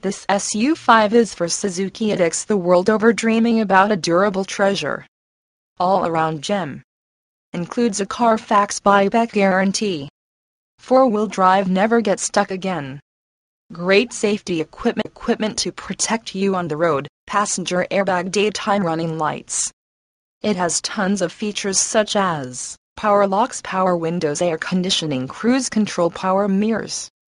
This SU5 is for Suzuki addicts the world over dreaming about a durable treasure. All-around gem. Includes a CARFAX buyback guarantee. 4-wheel drive, never get stuck again. Great safety equipment to protect you on the road, passenger airbag, daytime running lights. It has tons of features such as power locks, power windows, air conditioning, cruise control, power mirrors,